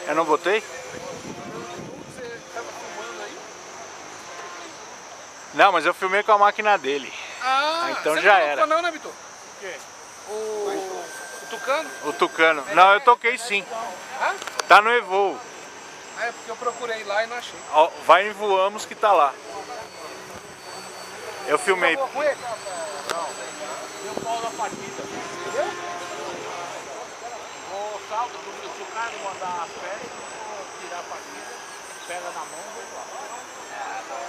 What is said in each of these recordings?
Eu não botei? Você tava filmando aí? Não, mas eu filmei com a máquina dele. Ah, então você já não era. tocou não, né, Vitor? O quê? O Tucano? O Tucano. Não, eu toquei sim. Hã? Tá no Evolve. Ah, é porque eu procurei lá e não achei. Ó, vai em Voamos que tá lá. Eu filmei. Acabou com ele? Eu pau da partida. Vou salvo do Tucano, mandar as férias, vou tirar a partida, pega na mão e vou lá.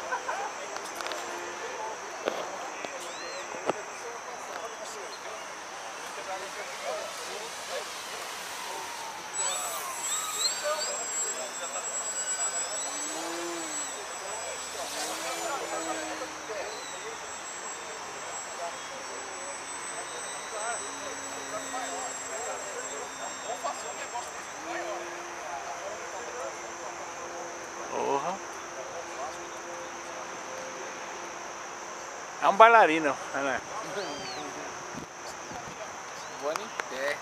Porra. É um bailarino, né? Voando em pé.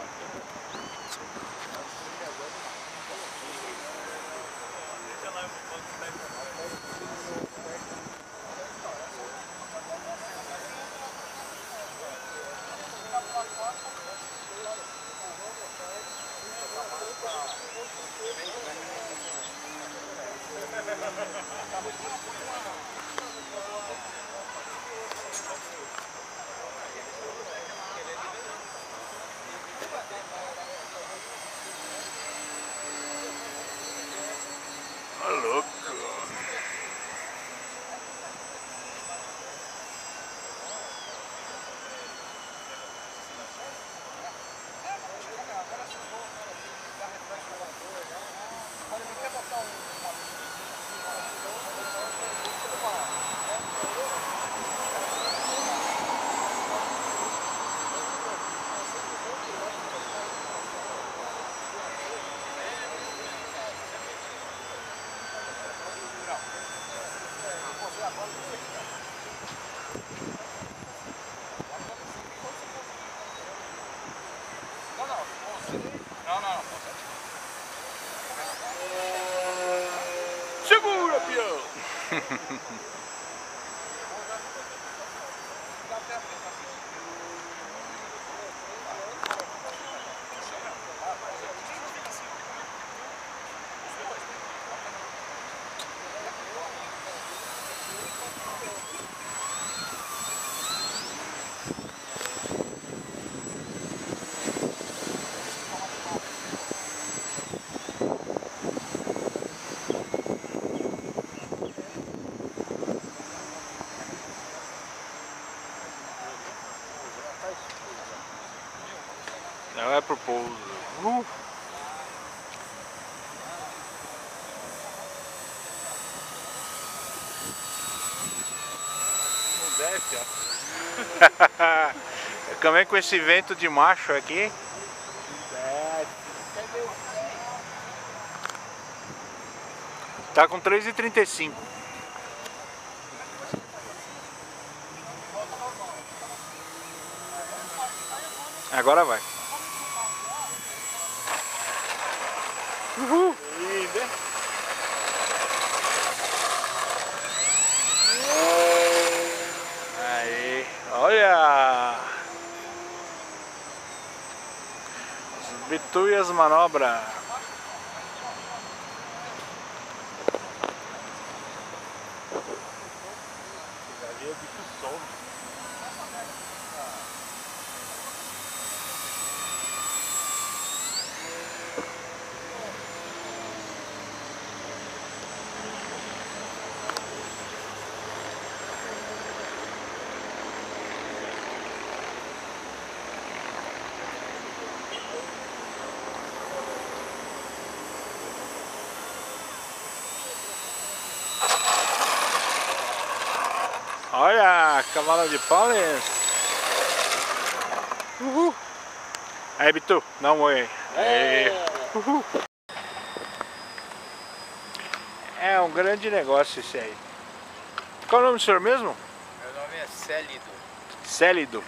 Ô, louco. Segura, peão! Não é pro pouso. Não desce, ó. Também com esse vento de macho aqui. Tá com 3,35. Agora vai. Uhul. Aí, olha. Os Bitu e as manobras. Ali o bicho some. Olha, cavalo de Paulins. Uhul. Aí, Bitu, dá um oi. Uhul. É um grande negócio esse aí. Qual é o nome do senhor mesmo? Meu nome é Célido. Célido.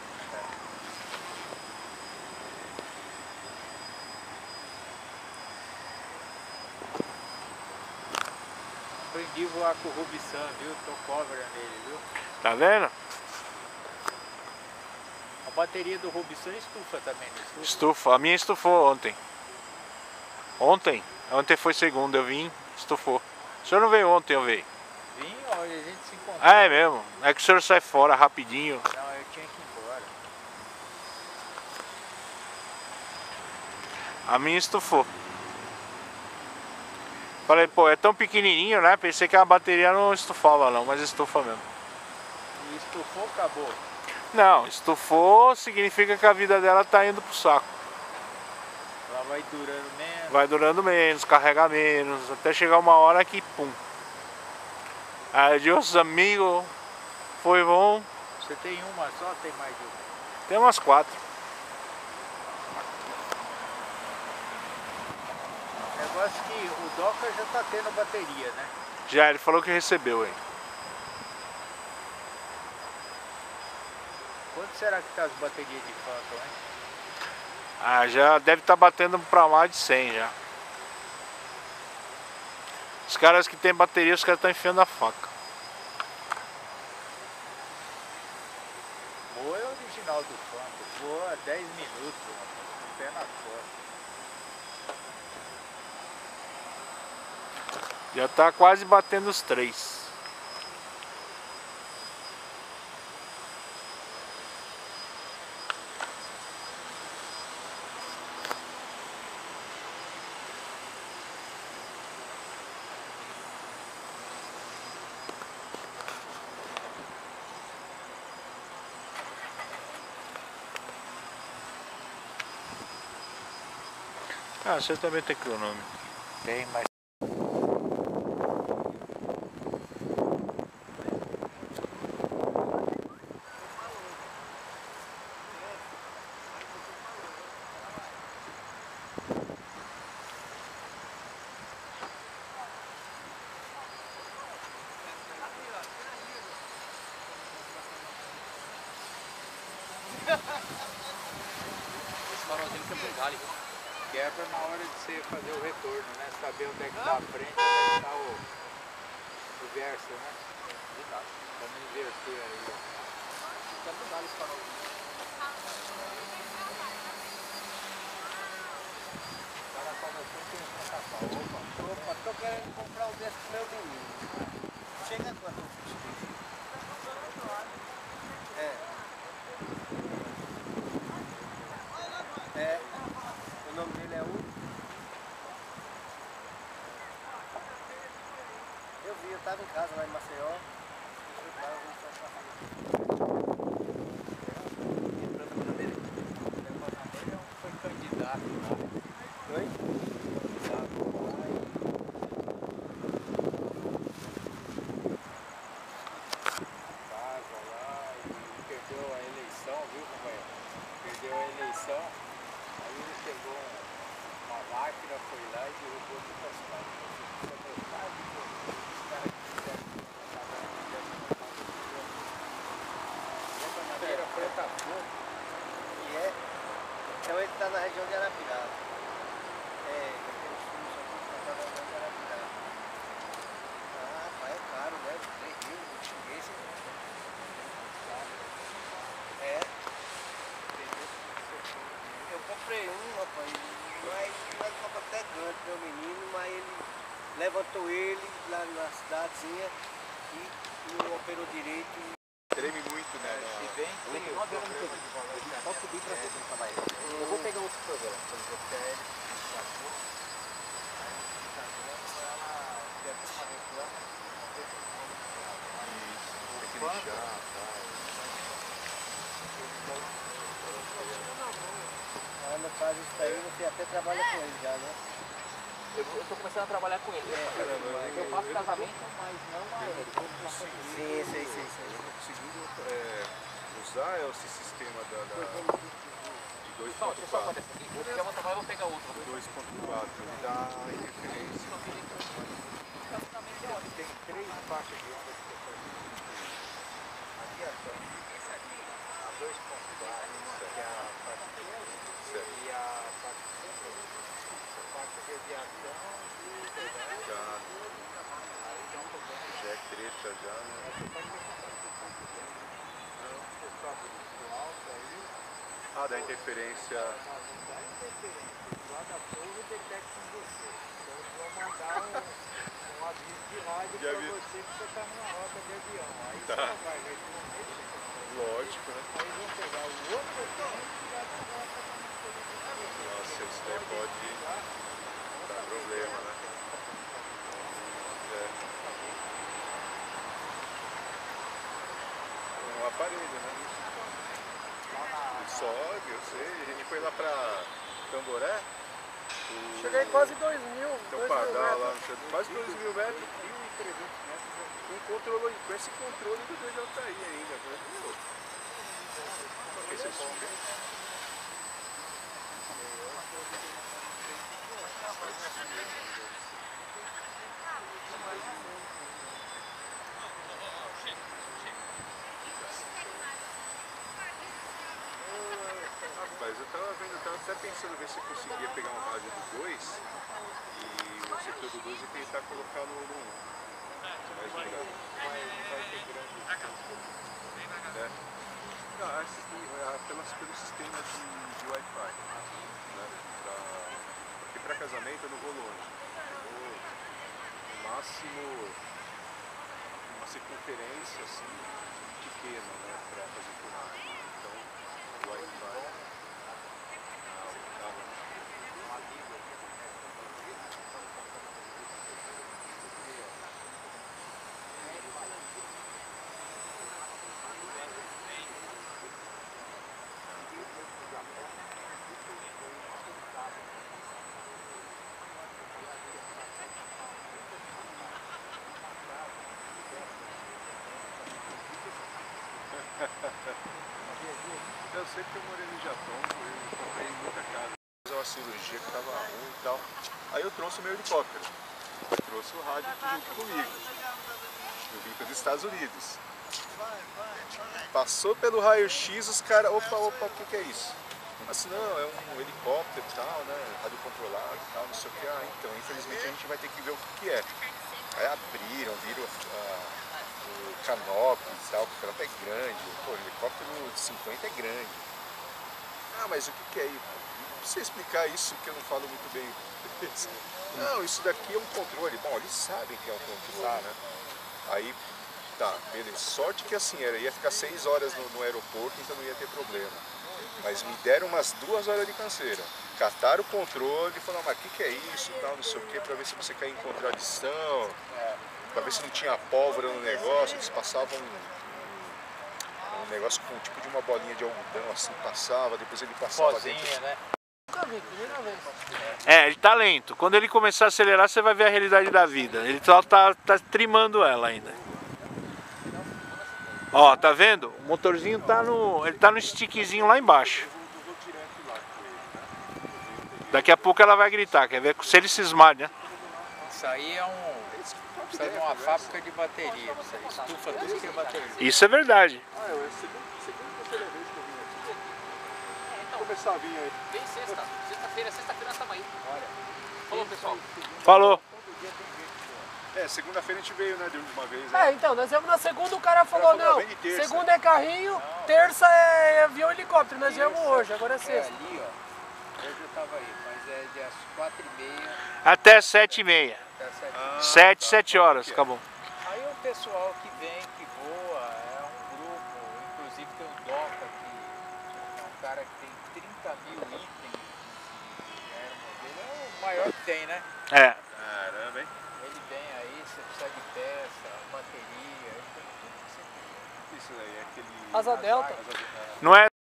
Aprendi a voar com o Rubisan, viu? Tô cover nele, viu? Tá vendo? A bateria do Rubisan estufa também, não estufa? Estufa. A minha estufou ontem. Ontem? Ontem foi segunda, eu vim, estufou. O senhor não veio ontem, eu veio. Vim, olha, a gente se encontrou. Ah, é mesmo? É que o senhor sai fora rapidinho. Não, eu tinha que ir embora. A minha estufou. Falei, pô, é tão pequenininho, né? Pensei que a bateria não estufava não, mas estufa mesmo. E estufou, acabou. Não, estufou significa que a vida dela tá indo pro saco. Ela vai durando menos. Vai durando menos, carrega menos, até chegar uma hora que pum. Adiós, amigo. Foi bom. Você tem uma só ou tem mais de uma? Tem umas 4. O negócio é que o Docker já tá tendo bateria, né? Já, ele falou que recebeu aí. Quanto será que tá as baterias de Phantom, hein? Ah, já deve estar batendo pra mais de 100 já. Os caras que tem bateria, os caras estão enfiando a faca. Boa é o original do Phantom. Boa 10 minutos, pé na costa. Já tá quase batendo os 3. Ah, você também tem cronômetro. Tem, mas... Esse farolzinho quebrou o galho, viu? Quebra na hora de você fazer o retorno, né? Saber onde é que tá a frente e onde é que tá o verso, né? Verdade. Pra não inverter aí. Quebra o galho esse farolzinho. O cara fala assim, tem que tapar. Opa, tô querendo comprar o desse pro meu menino. Chega quanto? É. É. O nome dele é Hugo. Eu vi, eu tava em casa lá em Maceió. Eu tava vendo só Foi candidato lá. Oi? Casa lá e perdeu a eleição, viu, companheiro? Perdeu a eleição. Aí ele pegou uma máquina, foi lá e derrubou tudo as casas. Os caras que quiseram madeira preta fogo. E é. Então ele tá na região de Arapiraca. É, aquele filme só que tá na região de Arapiraca. Ah, rapaz, é caro, né? 3 mil, esse. É. Eu comprei um, rapaz, mas nós compramos até grande meu menino, mas ele levantou ele lá na cidadezinha e não operou direito. Treme muito, né? Se bem que Tem que não haver muito de valor. Só subir pra ver como trabalha. Eu vou pegar outro programa. Por exemplo, que é ele. Tem que lixar, Ah, no caso isso daí você até trabalha com ele já, né? Eu tô começando a trabalhar com ele. Eu faço casamento, mas não a ele. Sim, sei. Eu não conseguindo usar esse sistema de Não, deixa eu só fazer essa aqui. Vou pegar uma tomada e vou pegar outra. 2.4, ele dá interferência. tem 3 faixas de onda que você pode radiação. A 2.4, que é a faixa de e a faixa de radiação e Já aí Já é treta já, né? Ah, da interferência. Lá da torre detectam você. Então eles vão mandar um aviso de rádio para você que você está numa rota de avião. Aí você não vai responder. Lógico, né? Aí vão pegar o outro avião e vai para a rota da Nossa, isso daí pode dar problema, né? É um aparelho, né? Sobe, eu sei. A gente foi lá pra Tamboré. Cheguei quase 2.000. Tem um pardal lá no centro, quase 2.000 metros. 1.300 metros. Com esse controle do DJI ainda. Meu. Esse é super. Rapaz, eu tava vendo, eu tava até pensando ver se eu conseguia pegar um rádio do 2 e o receptor do 2 e tentar colocar no 1. Mais um grande. É. Não, pelo sistema de Wi-Fi. Né? Porque para casamento eu não vou longe. Eu vou no máximo uma circunferência assim, pequena, né? Para fazer filmagem. Então, o Wi-Fi. Eu sei que eu morei no Japão, eu comprei muita casa, fiz uma cirurgia que estava ruim e tal. Aí eu trouxe o meu helicóptero, trouxe o rádio junto comigo, eu vim para os Estados Unidos. Passou pelo raio-x, os caras, opa, o que é isso? Assim, não, é um helicóptero e tal, né, rádio controlado e tal, não sei o que. Ah, então, infelizmente a gente vai ter que ver o que é. Aí abriram, viram o canopy e tal, porque ela é grande. Pô, o helicóptero de 50 é grande. Ah, mas o que é isso? Não precisa explicar isso que eu não falo muito bem. Não, isso daqui é um controle. Bom, eles sabem que é um controle, né? Aí, tá, beleza. Sorte que assim, ia ficar 6 horas no aeroporto, então não ia ter problema. Mas me deram umas 2 horas de canseira. Cataram o controle e falaram, mas o que é isso e tal, não sei o que, pra ver se você cair em contradição, pra ver se não tinha pólvora no negócio. Eles passavam um negócio com um tipo de uma bolinha de algodão, assim, passava, depois ele passava Pozinha, dentro. né? Nunca vi, primeira vez. É, ele tá lento. Quando ele começar a acelerar, você vai ver a realidade da vida. Ele só tá trimando ela ainda. Ó, tá vendo? O motorzinho tá ele tá no stickzinho lá embaixo. Daqui a pouco ela vai gritar, quer ver? Se ele cismar, né? Isso aí isso é uma fábrica de bateria. Você estufa tudo que é bateria. Isso é verdade. Ah, é a terceira vez que eu vim aqui. Vou começar a vir aí. Vem sexta-feira nós estamos aí. Olha. Falou, pessoal. Falou. É, segunda-feira a gente veio, né, de uma vez. Né? É, então, nós viemos na segunda, o cara falou, não, vem de terça. segunda é carrinho, terça é avião e helicóptero, nós viemos hoje, agora é É sexta. ali, ó. Hoje eu tava aí, mas é das 4h30 Até 7h30. até 7h30. 7 horas, acabou. Aí o pessoal que vem, que voa, é um grupo, inclusive tem o Doca, que é um cara que tem 30.000 itens de aeromodelo, é o maior que tem, né? É. Caramba, hein? Ele vem aí, você precisa de peça, bateria, ele tem tudo que você quiser. Isso aí é aquele... Asa delta. Não é